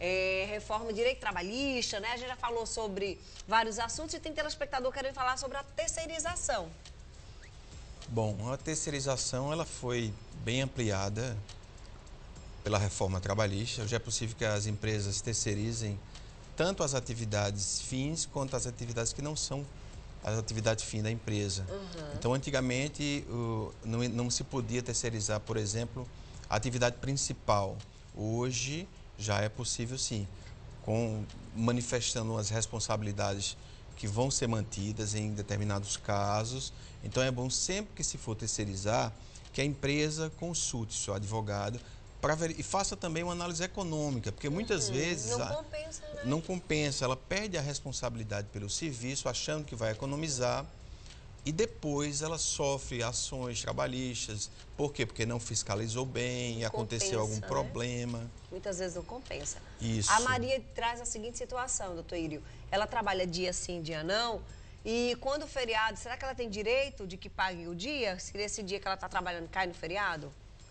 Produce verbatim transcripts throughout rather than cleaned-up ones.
é, reforma de direito trabalhista, né? A gente já falou sobre vários assuntos e tem telespectador querendo falar sobre a terceirização. Bom, a terceirização ela foi bem ampliada pela reforma trabalhista. Já é possível que as empresas terceirizem tanto as atividades fins quanto as atividades que não são as atividades fim da empresa. Uhum. Então, antigamente, o, não, não se podia terceirizar, por exemplo, a atividade principal. Hoje, já é possível, sim, com, manifestando as responsabilidades que vão ser mantidas em determinados casos. Então, é bom sempre que se for terceirizar, que a empresa consulte seu advogado pra ver, e faça também uma análise econômica, porque muitas uhum. vezes... Não compensa, né? Não compensa, ela perde a responsabilidade pelo serviço, achando que vai economizar, e depois ela sofre ações trabalhistas. Por quê? Porque não fiscalizou bem, não aconteceu compensa, algum né? problema. Muitas vezes não compensa. Isso. A Maria traz a seguinte situação, doutor Írio. Ela trabalha dia sim, dia não, e quando o feriado, será que ela tem direito de que pague o dia? Se esse dia que ela está trabalhando cai no feriado?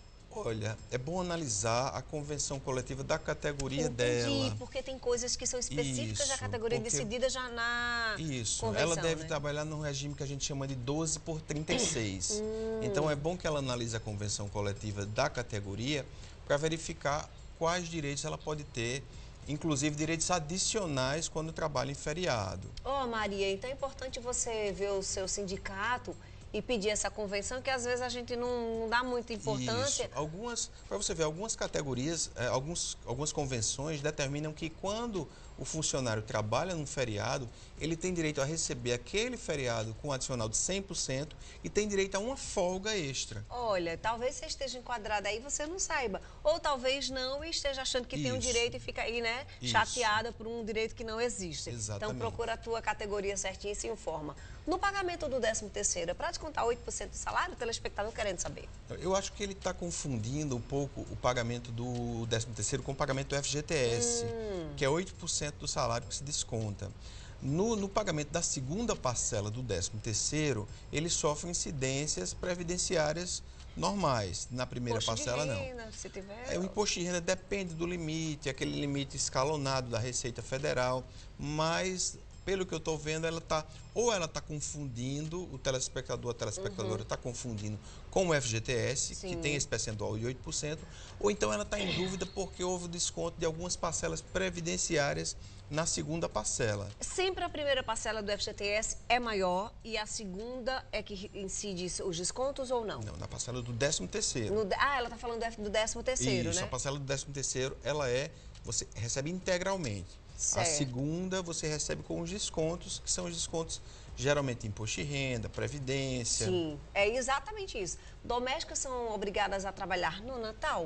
Olha, é bom analisar a convenção coletiva da categoria Entendi, dela. Porque tem coisas que são específicas Isso, da categoria porque... decidida já na Isso, convenção, ela deve né? trabalhar num regime que a gente chama de doze por trinta e seis. Hum. Então é bom que ela analise a convenção coletiva da categoria para verificar quais direitos ela pode ter, inclusive direitos adicionais quando trabalha em feriado. Ô, Maria, então é importante você ver o seu sindicato e pedir essa convenção, que às vezes a gente não, não dá muita importância. Isso. Algumas, para você ver, algumas categorias, é, alguns, algumas convenções determinam que quando o funcionário trabalha num feriado, ele tem direito a receber aquele feriado com um adicional de cem por cento e tem direito a uma folga extra. Olha, talvez você esteja enquadrada aí e você não saiba. Ou talvez não e esteja achando que Isso. tem um direito e fica aí, né, Isso. chateada por um direito que não existe. Exatamente. Então procura a tua categoria certinha e se informa. No pagamento do décimo terceiro, é para descontar oito por cento do salário? O telespectador querendo saber. Eu acho que ele está confundindo um pouco o pagamento do décimo terceiro com o pagamento do F G T S, hum. que é oito por cento do salário que se desconta. No, no pagamento da segunda parcela do décimo terceiro, ele sofre incidências previdenciárias normais. Na primeira imposto parcela, de renda, não. Se tiver... É, o imposto de renda depende do limite, aquele limite escalonado da Receita Federal, mas... Pelo que eu estou vendo, ela tá, ou ela está confundindo, o telespectador, a telespectadora está uhum. confundindo com o F G T S, Sim. que tem esse percentual de oito por cento, ou então ela está em dúvida porque houve desconto de algumas parcelas previdenciárias na segunda parcela. Sempre a primeira parcela do F G T S é maior e a segunda é que incide os descontos ou não? Não, na parcela do décimo terceiro. No, ah, ela está falando do décimo terceiro, Isso, né? a parcela do décimo terceiro, ela é, você recebe integralmente. Certo. A segunda você recebe com os descontos, que são os descontos geralmente imposto de renda, previdência. Sim, é exatamente isso. Domésticas são obrigadas a trabalhar no Natal?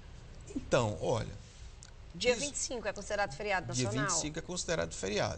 Então, olha... Dia isso, vinte e cinco é considerado feriado nacional? Dia vinte e cinco é considerado feriado.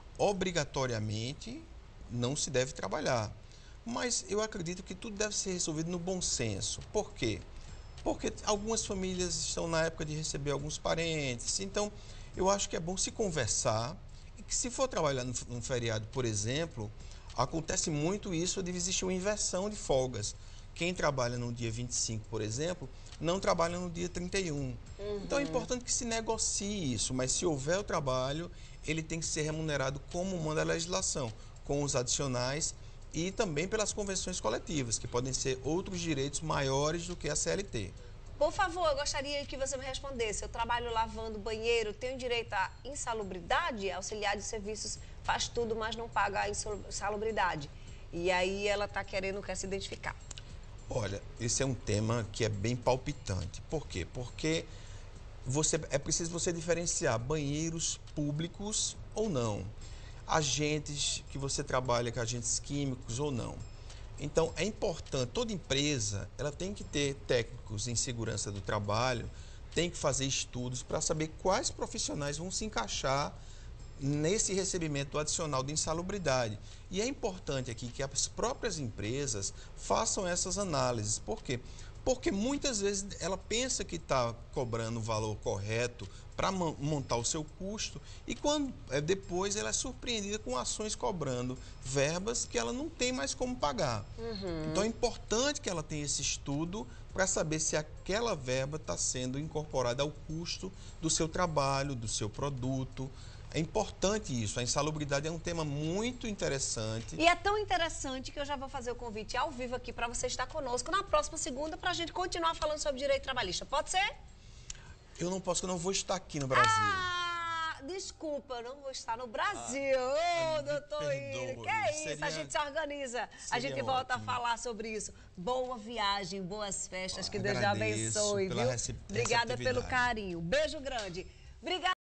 Obrigatoriamente não se deve trabalhar. Mas eu acredito que tudo deve ser resolvido no bom senso. Por quê? Porque algumas famílias estão na época de receber alguns parentes, então... Eu acho que é bom se conversar e que se for trabalhar num feriado, por exemplo, acontece muito isso de existir uma inversão de folgas. Quem trabalha no dia vinte e cinco, por exemplo, não trabalha no dia trinta e um. Uhum. Então é importante que se negocie isso, mas se houver o trabalho, ele tem que ser remunerado como manda a legislação, com os adicionais e também pelas convenções coletivas, que podem ser outros direitos maiores do que a C L T. Por favor, eu gostaria que você me respondesse. Eu trabalho lavando banheiro, tenho direito à insalubridade? Auxiliar de serviços faz tudo, mas não paga a insalubridade. E aí ela está querendo, quer se identificar. Olha, esse é um tema que é bem palpitante. Por quê? Porque você, é preciso você diferenciar banheiros públicos ou não. Agentes que você trabalha com agentes químicos ou não. Então, é importante, toda empresa, ela tem que ter técnicos em segurança do trabalho, tem que fazer estudos para saber quais profissionais vão se encaixar nesse recebimento adicional de insalubridade. E é importante aqui que as próprias empresas façam essas análises. Por quê? Porque muitas vezes ela pensa que está cobrando o valor correto para montar o seu custo e quando é, depois ela é surpreendida com ações cobrando verbas que ela não tem mais como pagar. Uhum. Então é importante que ela tenha esse estudo para saber se aquela verba está sendo incorporada ao custo do seu trabalho, do seu produto. É importante isso. A insalubridade é um tema muito interessante. E é tão interessante que eu já vou fazer o convite ao vivo aqui para você estar conosco na próxima segunda para a gente continuar falando sobre direito trabalhista. Pode ser? Eu não posso, porque eu não vou estar aqui no Brasil. Ah, desculpa, eu não vou estar no Brasil. Ô, ah, oh, doutor Írio, que é isso? Seria, a gente se organiza. A gente volta ótimo. a falar sobre isso. Boa viagem, boas festas, que Deus te abençoe, viu? Obrigada pelo carinho. Beijo grande. Obrigada.